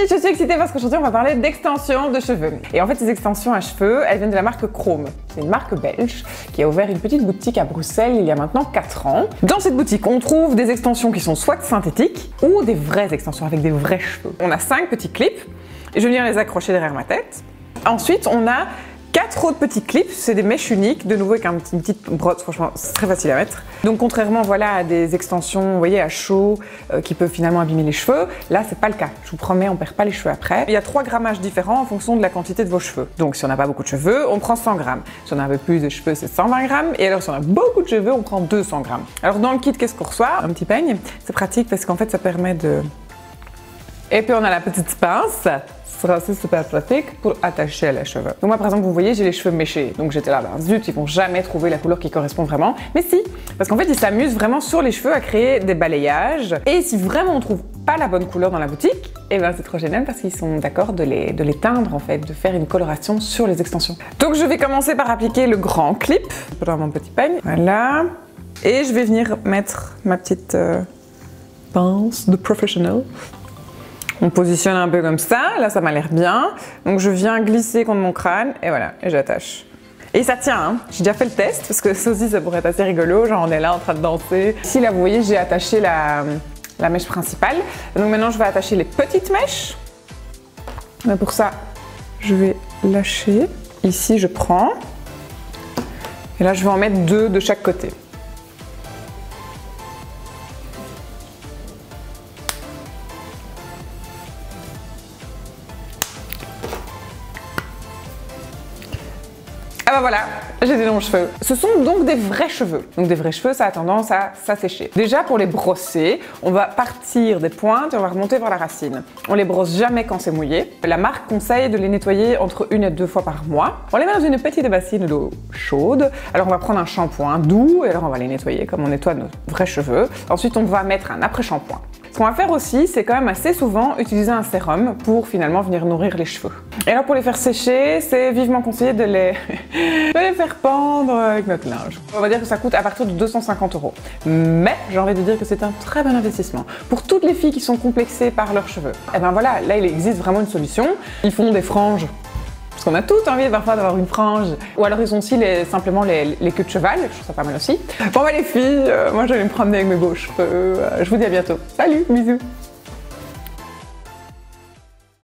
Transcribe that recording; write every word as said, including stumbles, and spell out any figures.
je suis excitée parce qu'aujourd'hui on va parler d'extensions de cheveux. Et en fait ces extensions à cheveux, elles viennent de la marque Chrome. C'est une marque belge qui a ouvert une petite boutique à Bruxelles il y a maintenant quatre ans. Dans cette boutique, on trouve des extensions qui sont soit synthétiques ou des vraies extensions avec des vrais cheveux. On a cinq petits clips et je vais venir les accrocher derrière ma tête. Ensuite, on a quatre autres petits clips, c'est des mèches uniques, de nouveau avec un petit, une petite brosse, franchement c'est très facile à mettre. Donc contrairement voilà, à des extensions, vous voyez, à chaud, euh, qui peuvent finalement abîmer les cheveux, là c'est pas le cas, je vous promets, on perd pas les cheveux après. Il y a trois grammages différents en fonction de la quantité de vos cheveux. Donc si on n'a pas beaucoup de cheveux, on prend cent grammes. Si on a un peu plus de cheveux, c'est cent vingt grammes. Et alors si on a beaucoup de cheveux, on prend deux cents grammes. Alors dans le kit, qu'est-ce qu'on reçoit? Un petit peigne, c'est pratique parce qu'en fait ça permet de... Et puis on a la petite pince. Sera aussi super pratique pour attacher les cheveux. Donc moi par exemple vous voyez j'ai les cheveux méchés, donc j'étais là, ben zut, ils vont jamais trouver la couleur qui correspond vraiment. Mais si, parce qu'en fait ils s'amusent vraiment sur les cheveux à créer des balayages. Et si vraiment on trouve pas la bonne couleur dans la boutique, et ben c'est trop génial parce qu'ils sont d'accord de les, de les teindre en fait, de faire une coloration sur les extensions. Donc je vais commencer par appliquer le grand clip. Je prends mon petit peigne, voilà. Et je vais venir mettre ma petite euh, pince de professionnel. On positionne un peu comme ça, là ça m'a l'air bien. Donc je viens glisser contre mon crâne et voilà, et j'attache. Et ça tient, hein. J'ai déjà fait le test parce que ça aussi ça pourrait être assez rigolo, genre on est là en train de danser. Ici là vous voyez j'ai attaché la, la mèche principale. Donc maintenant je vais attacher les petites mèches. Mais pour ça je vais lâcher. Ici je prends. Et là je vais en mettre deux de chaque côté. Ah bah voilà, j'ai des longs cheveux. Ce sont donc des vrais cheveux. Donc des vrais cheveux, ça a tendance à s'assécher. Déjà pour les brosser, on va partir des pointes et on va remonter vers la racine. On les brosse jamais quand c'est mouillé. La marque conseille de les nettoyer entre une et deux fois par mois. On les met dans une petite bassine d'eau chaude. Alors on va prendre un shampoing doux et alors on va les nettoyer comme on nettoie nos vrais cheveux. Ensuite on va mettre un après-shampoing. Ce qu'on va faire aussi, c'est quand même assez souvent utiliser un sérum pour finalement venir nourrir les cheveux. Et alors pour les faire sécher, c'est vivement conseillé de les, de les faire pendre avec notre linge. On va dire que ça coûte à partir de deux cent cinquante euros. Mais j'ai envie de dire que c'est un très bon investissement. Pour toutes les filles qui sont complexées par leurs cheveux, et ben voilà, là il existe vraiment une solution. Ils font des franges. Parce qu'on a toutes envie parfois d'avoir une frange. Ou alors ils ont aussi les, simplement les, les queues de cheval, je trouve ça pas mal aussi. Bon bah les filles, euh, moi je vais me promener avec mes beaux cheveux. Euh, je vous dis à bientôt. Salut, bisous.